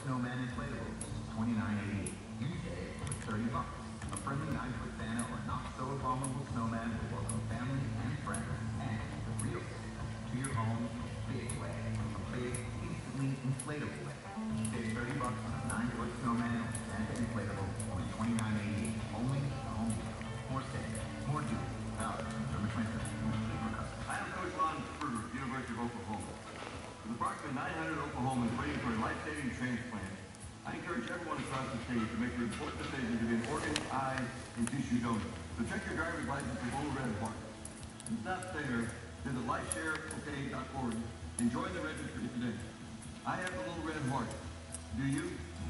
snowman inflatables, $29.88. You save with $30. A friendly 9-foot Santa or not-so-abominable snowman will welcome family and friends. And the real Santa to your home in a big way. A big, instantly inflatable way. Save $30 on a 9-foot snowman or Santa inflatable, only $29.88. Only at Home Depot. More Santa, more doing. Valid November 25th. For customers. I am Coach Ron Berger of the University of Oklahoma. With approximately 900 Oklahomans waiting for a life-saving transplant, I encourage everyone across the state to make the important decision to be an organ, eye, and tissue donor. So check your driver's license with Little Red Heart. If it's not there, visit LifeShareOK.org and join the registry today. I have the Little Red Heart. Do you?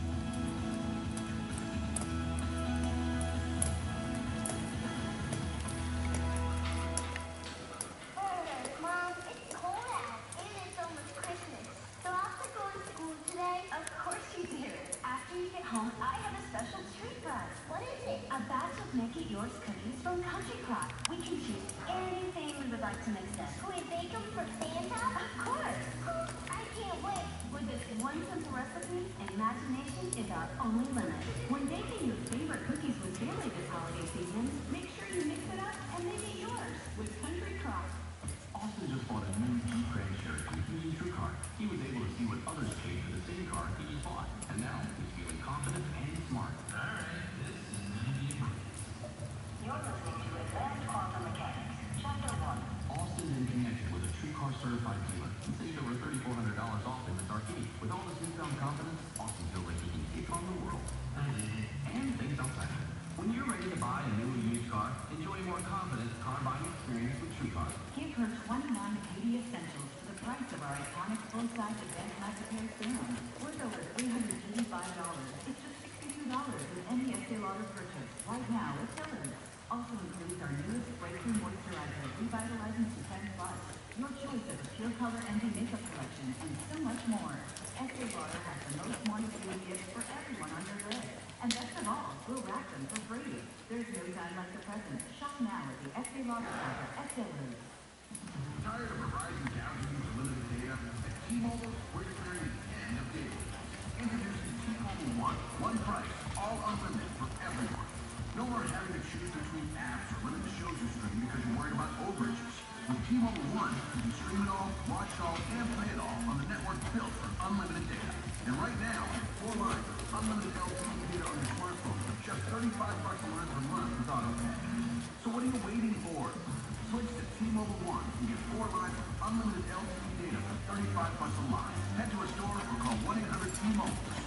Mom, it's cold out, and it's almost Christmas. So I'll have to go to school today? Of course you do. After you get home, I have a special treat for us. What is it? A batch of Make It Yours cookies from Country Crock. We can choose anything we would like to mix in. Can we bake them for Santa? Of course. I can't wait. With this one simple recipe, imagination is our only limit. When baking your favorite cookies with family this holiday season, make sure you mix it up and make it yours with Country Crock. Austin just bought a new Jeep Grand Cherokee using TrueCar. He was able to see what others paid for the same car he just bought. And now he's feeling confident and smart. All right, this is gonna be a breeze. You're listening to Advanced Quantum Mechanics, Chapter 1. Austin then connected with a TrueCar certified dealer and saved over $3,400 off in the Arcade. With all this newfound confidence, Austin feels like he can take on the world. And things outside of it. When you're ready to buy a new or used car, enjoy a more confident car buying experience with TrueCar. Give her 29 Katie Essentials for the price of our iconic full-size advanced night repair serum. Worth over $385. It's just $62 with any Estee Lauder purchase. Right now, it's delivered. Also includes our newest breakthrough moisturizer, Revitalizing to 10 Plus. Your choice of a pure color anti-makeup collection, and so much more. Estee Lauder has the most wanted beauty gifts for everyone on your list. And best of all, we'll rack them for free. There's no time like the present. Shop now at the Estee Lauder Center at Dillard. Tired of Verizon gouging you for limited data? At T-Mobile, we're declaring the end of data. Introducing T-Mobile One price, all unlimited for everyone. No more having to choose between apps or limited shows you stream because you're worried about overages. With T-Mobile One, you can stream it all, watch it all, and play it all on the network built for unlimited data. And right now, 4 lines of unlimited LTE data on your smartphone for just $35 a line per month with AutoPay. So what are you waiting for? Switch to T-Mobile One and get 4 lines of unlimited LTE data for $35 a line. Head to a store or call 1-800-T-Mobile.